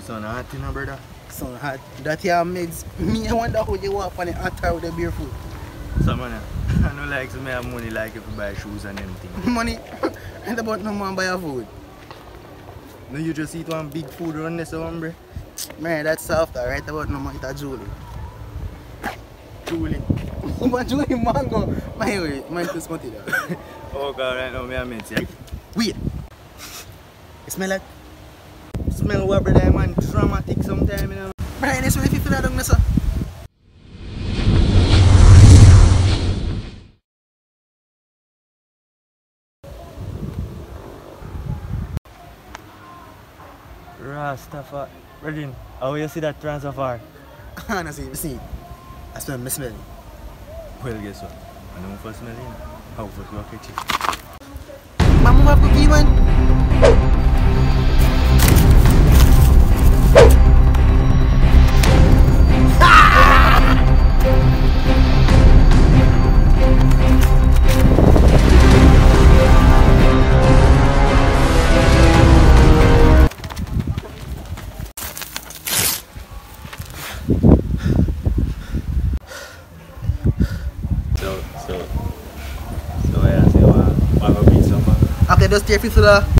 Son hot, you know, brother. Son hot. That here makes me wonder how you walk on the hot tire with the barefoot. So man, I don't like to have money like if you buy shoes and anything. Money? Ain't about no man buy a food. No, you just eat one big food run this one, bro. Man, that's soft. Right about no man eat a Julie. Julie. But Julie mango. My way, mine too smutty though. Oh god, right now me a mint, yeah. Wait. It smell like? Smell what, brother, man. Dramatic sometime, you know. Brian, it's really $50 down there, sir. Rastafari. Brethren, how you see that transfer? I see. I smell me smelling. Well, guess what? I don't first smell it. How first you catch it? Mama, what cookie, man? So, yeah, so, what will be some? Okay, just stay $50.